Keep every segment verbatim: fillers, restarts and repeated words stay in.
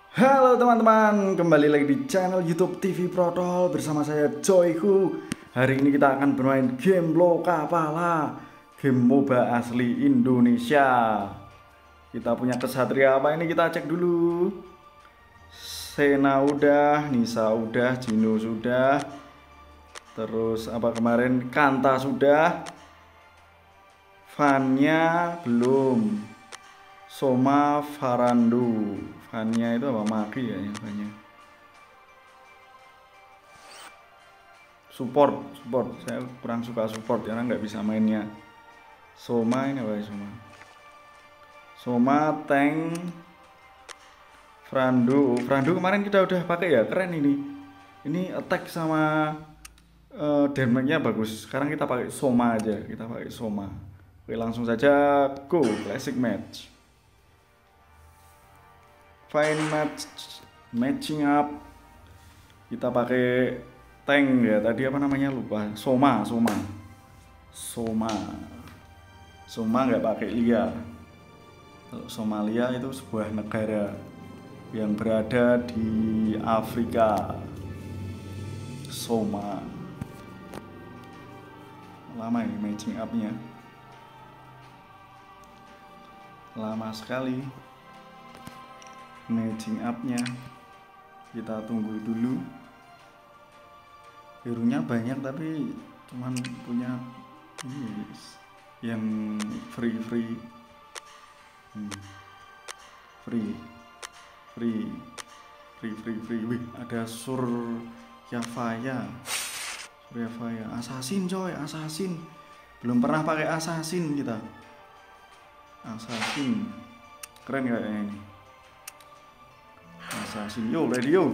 Halo teman-teman, kembali lagi di channel YouTube T V Protol bersama saya Joyku. Hari ini kita akan bermain game Lokapala, game MOBA asli Indonesia. Kita punya kesatria apa ini, kita cek dulu. Sena udah, Nisa udah, Jino sudah. Terus apa kemarin, Kanta sudah. Vanya belum. Soma Farando. Vanya itu apa? Maki ya, ya Vanya. Support, support. Saya kurang suka support karena nggak bisa mainnya. Soma ini apa ya, Soma? Soma tank. Frando. Frando kemarin kita udah pakai ya, keren ini. Ini attack sama uh, damage-nya bagus. Sekarang kita pakai Soma aja. Kita pakai Soma. Oke, langsung saja go classic match. Fine match, matching up. Kita pakai tank ya. Tadi apa namanya lupa. Soma, Soma, Soma, Soma nggak pakai Lia. Somalia itu sebuah negara yang berada di Afrika. Soma. Lama ini matching up-nya. Lama sekali. Matching up-nya kita tunggu dulu. Hero-nya banyak tapi cuman punya ini yang free free hmm. free free free free free wih, ada Suryafaya Suryafaya assassin coy, assassin belum pernah pakai assassin kita. Assassin keren kayaknya ini. Assassin, yo, ready yo.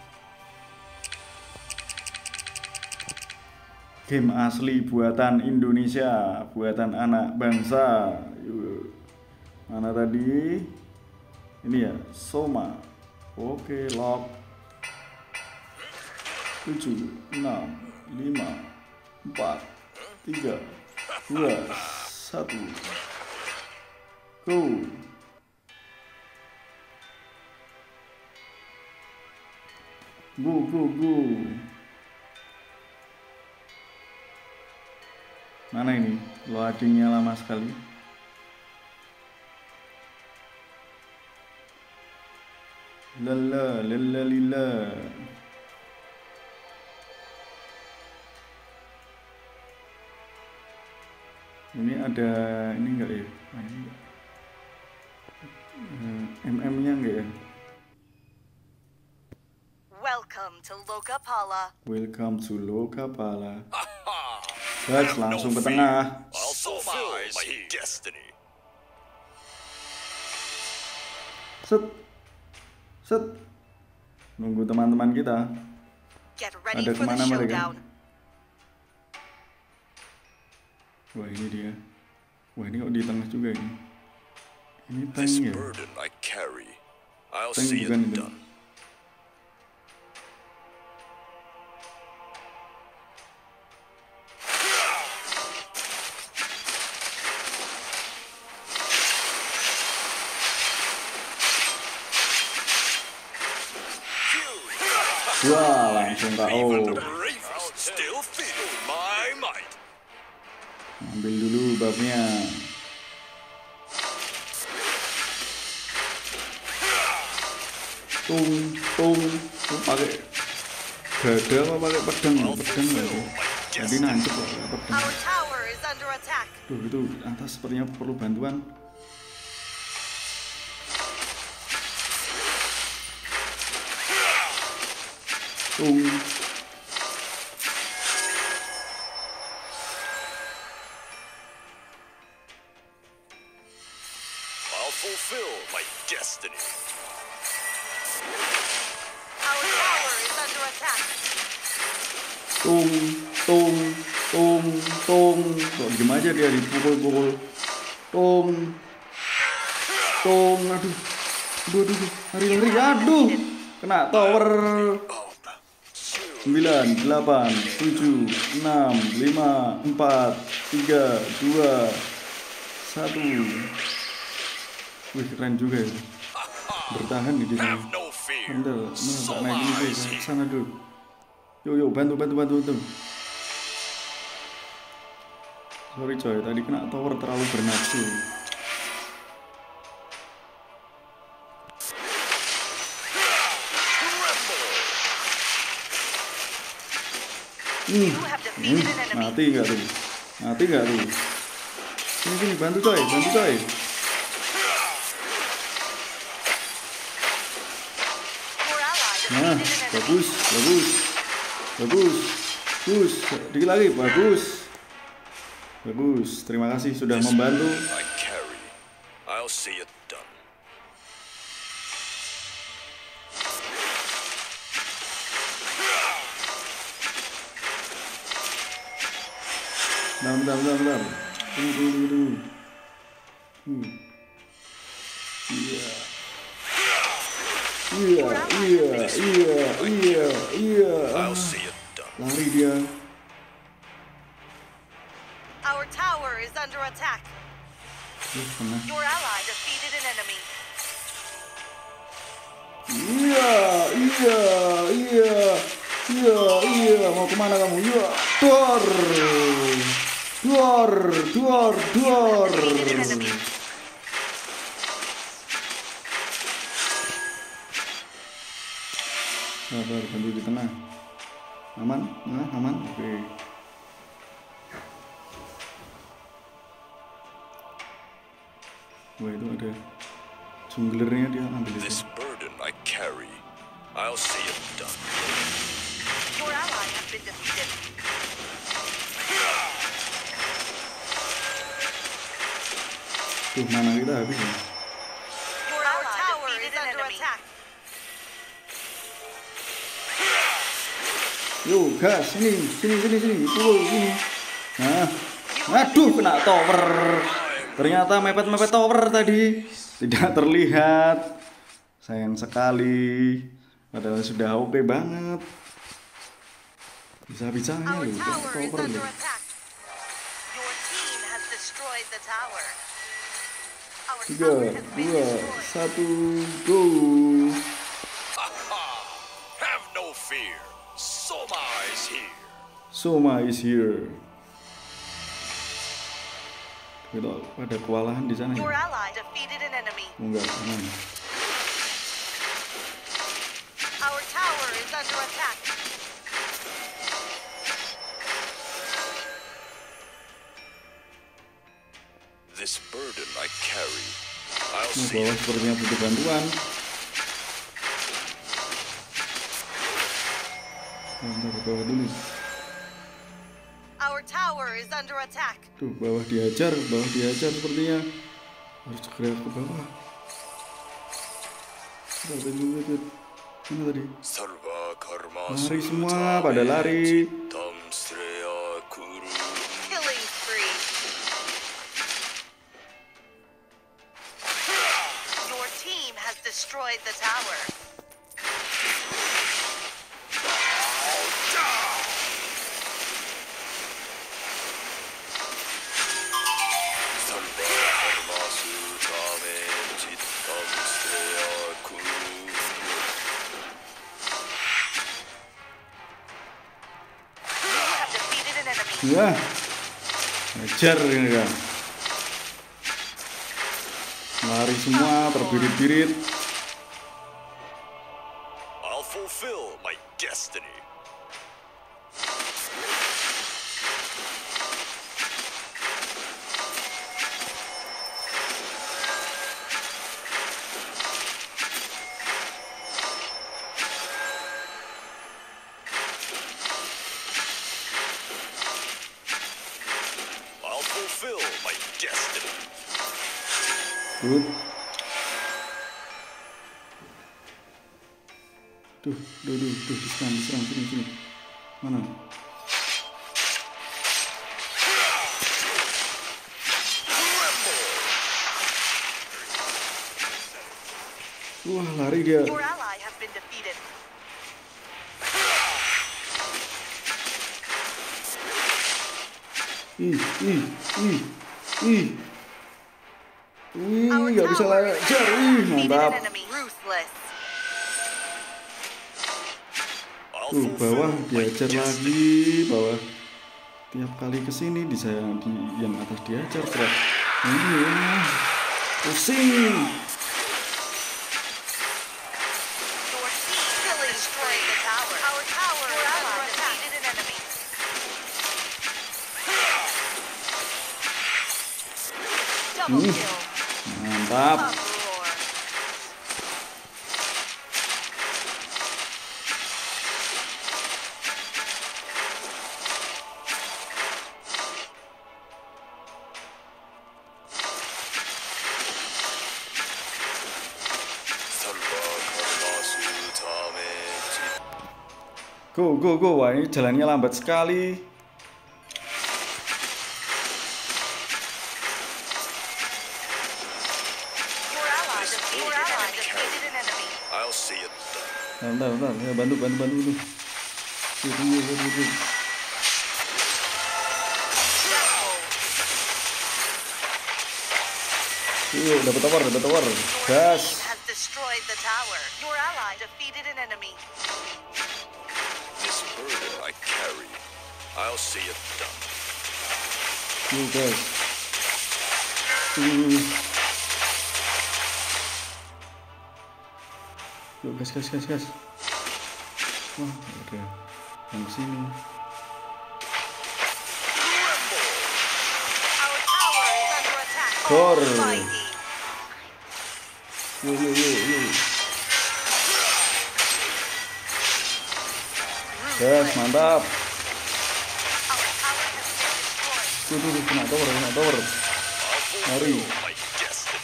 Game asli buatan Indonesia, buatan anak bangsa. Yuk. Mana tadi? Ini ya, Soma. Oke, lock. tujuh, enam, lima, empat, tiga, dua, satu. Go. Go, go, go. Mana ini? Loadingnya lama sekali. Lala, lala, lila. Ini ada ini enggak ya? Nah, ini M M-nya enggak ya? Welcome to Lokapala. Welcome to Lokapala. Guys, langsung ke tengah. Set, set. Nunggu teman-teman kita. Ada kemana mereka? Wah, ini dia. Wah, ini kok di tengah juga ini. Ini tank ya? Tank bukan itu. Wah, langsung K O. Ambil dulu babnya. Tung, tung, tung pakai gada apa pakai pedang? Pedang lagi. Jadi nancep pakai pedang. Duh, itu atas sepertinya perlu bantuan. Tung. I'll fulfill my destiny. Our tower is under attack. Tung, tung, tung, tung. Kok diem aja dia dipukul-pukul. Tung, tung, aduh, aduh, aduh, hari-hari, aduh, kena tower. Sembilan, delapan, tujuh, enam, lima, empat, tiga, dua, satu. Wih, keren juga ya. Bertahan di sini. here. Bentar, mana So tak naik dulu, eyes ke here. sana dulu. Yuk, yuk, bantu, bantu, bantu, bantu. Sorry coy, tadi kena tower terlalu bernafsu. Hmm, You have hmm, defeated an enemy. mati nggak tuh? Mati nggak tuh? Sini sini, bantu coy, bantu coy. Your ally Nah, defeated an enemy. bagus, bagus, bagus, bagus. Dikit lagi, bagus, bagus. Terima kasih sudah This membantu. burden I carry. I'll see it done. Bentar, bentar, bentar, bentar. Tunggu, tunggu, tunggu, tunggu. Hmm. Iya. Iya, iya, iya, iya, iya. Ah, I'll see it done. lari dia. Our tower is under attack. Ih, kena. Your ally defeated an enemy. Iya, iya, iya, iya, iya. Mau kemana kamu? Iya, dor, dor, dor, dor. Defeated an enemy. Sabar, bantu di tengah. Aman? Nah, aman? Oke. Wah, itu ada junglernya, dia ambil itu. This burden I carry. I'll see it done. Your ally has been defeated. Tuh, mana kita habis ya? Your ally tower is under attack. Yuk, gas, sini, sini, sini, sini, pukul, sini. Nah, aduh, kena tower. Ternyata mepet-mepet tower tadi. Tidak terlihat. Sayang sekali. Padahal sudah oke banget. Bisa-bisanya Our loh, kena tower is tower under loh. attack. Your team has destroyed the tower. Our Tiga, tower has been dua, destroyed. satu, go. Have no fear. Soma is here. Soma is here. Kita ada kewalahan di sana Your ya? ally defeated an enemy. Enggak, aman. Our tower is under attack. This burden I carry. I'll Nah, see bawah it. sepertinya butuh bantuan. Bentar, ke bawah dulu. Our tower is under attack. Tuh, bawah dihajar, bawah dihajar sepertinya. Harus segera ke bawah. Sudah, tadi dulu, tadi. Mana tadi? Sarva karma Lari semua, pada lari. Tam Sreya Kuru. Killing spree. Your team has destroyed the tower. Sarva karma sutame Tam Sreya Kuru. You have defeated an enemy. Ya, hajar ini kan. Lari semua, terbirit-birit. I'll fulfill my destiny. I'll fulfill my destiny. Tuh. Tuh, tuh, tuh, tuh, diserang, diserang, sini, sini. Mana? Wah, lari dia. Your ally has been defeated. Ih, ih, ih, ih. Wih, Our nggak bisa tower lari. is Jar, under ih, attack. Defeated mantap. an enemy. Ruthless. I'll Tuh bawah fulfill my diajar destiny. lagi, bawah. Tiap kali kesini di saya di yang atas diajar terus. Ini ya. Pusing. Your team has destroyed the tower. Our tower is under attack. Defeated an enemy. Double Hmm. kill. Mantap. Uproar. Go go go. Wah, ini jalannya lambat sekali. Your ally defeated, Your ally defeated an enemy. I'll see it done. Bentar, bentar, ya, bantu, bantu, bantu, bantu. Tuh, tunggu, tunggu, tunggu. Yuk, dapat tower, dapat tower. Your Gas. team has destroyed the tower. Your ally defeated an enemy. This burden I carry. I'll see it done. Yuk, gas. Yuk. Yuk, gas, gas, gas, gas. Wah, ada yang kesini. Our tower is under attack. Gor. Almighty. Yuk, yuk, yuk, yuk. Gas, mantap. Our tower has been destroyed. Tuh, tuh, tuh, kena tower, kena tower. I'll Mari. fulfill my destiny.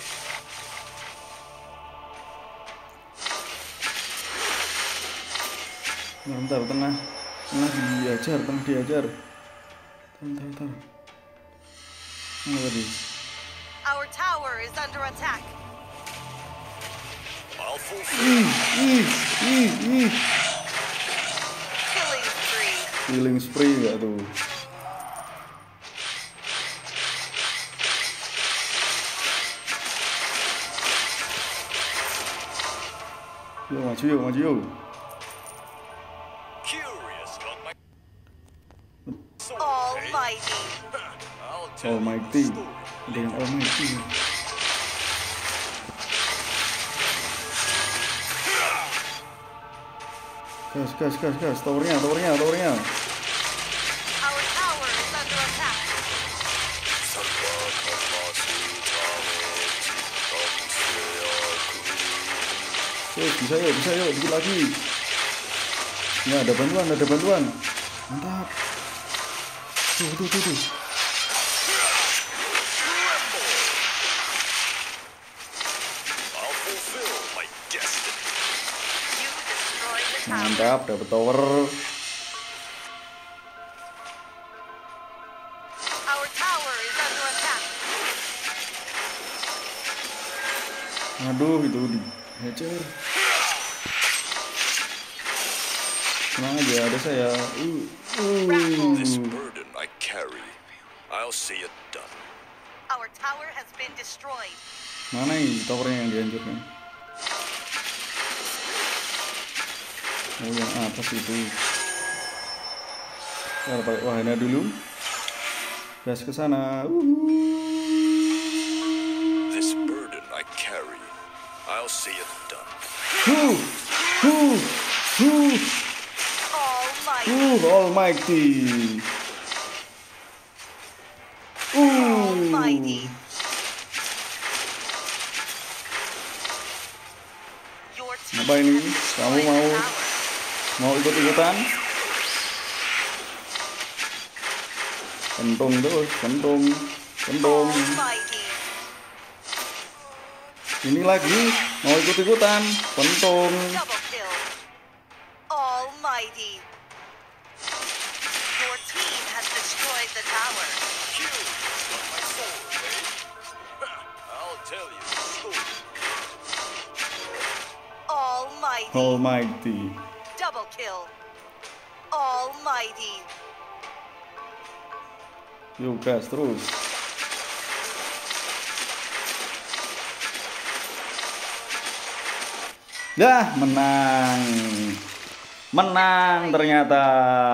Bentar, bentar, tengah. Tengah diajar, tengah diajar. Bentar, bentar. Mana tadi? Our tower is under attack. I'll fulfill. Ih, ih, ih. Killing spree. Healing spree nggak tuh? Yuk, maju yuk, maju yuk. Curious about my soul, eh? Almighty. I'll tell you Almighty. the story. Ada yang Almighty. Gas, gas, gas, gas. Towernya, towernya, towernya. Our tower is under attack. Yuk, bisa yuk, bisa yuk, dikit lagi. Nah, ada bantuan, ada bantuan. Mantap. Tuh, tuh, tuh, tuh. I'll fulfill my destiny. You destroyed the tower. Mantap, dapat tower. Our tower is under attack. Aduh, itu dihajar. Tenang aja, ada saya. Uh, This uh. burden I carry. I'll see it done. Our tower has been destroyed. Mana ini towernya yang dihancurkan? Oh, yang atas itu. Kita pakai wahana dulu. Gas ke sana. Uhuh. This burden I carry. I'll see it done. Huh, huh, huh, Almighty. huh, Almighty. Uh. Almighty. Your team Apa ini? has destroyed Kamu the mau tower. mau ikut-ikutan? Kentung terus, kentung, kentung. Almighty. Ini lagi mau ikut-ikutan, kentung. Double kill. Almighty. Your team has destroyed the tower. Curious about my soul, eh? I'll tell you the story. Almighty. Almighty. Double kill. Almighty. Yuk gas terus. Ya, menang. menang ternyata.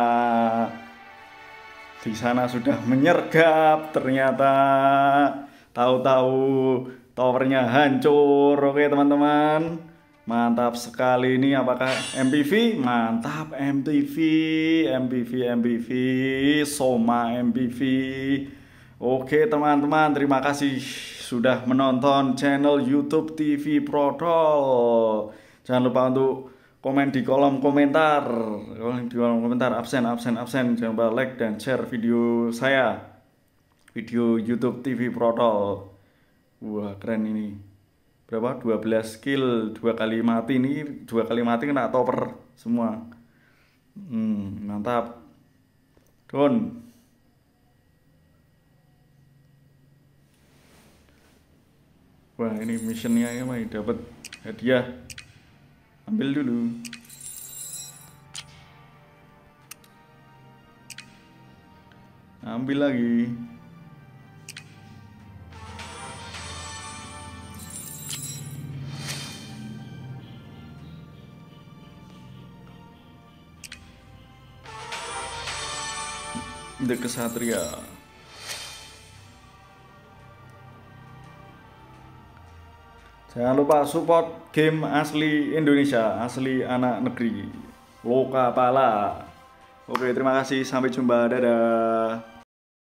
Di sana sudah menyergap ternyata. Tahu-tahu towernya hancur. Oke teman-teman, mantap sekali ini. Apakah M P V? Mantap M P V, M P V, M P V, Soma M P V. Oke teman-teman, terima kasih sudah menonton channel YouTube T V Protol. Jangan lupa untuk komen di kolom komentar, di kolom komentar absen, absen, absen. Jangan lupa like dan share video saya, video YouTube T V Protol. Wah keren ini. Berapa? dua belas kill, dua kali mati ini, dua kali mati kena topper semua. Hmm, mantap. Don. Wah ini missionnya ya, Mai, dapat hadiah. Ambil dulu. Ambil lagi. The Kesatria. Jangan lupa support game asli Indonesia, asli anak negeri, Lokapala. Oke, terima kasih, sampai jumpa, dadah.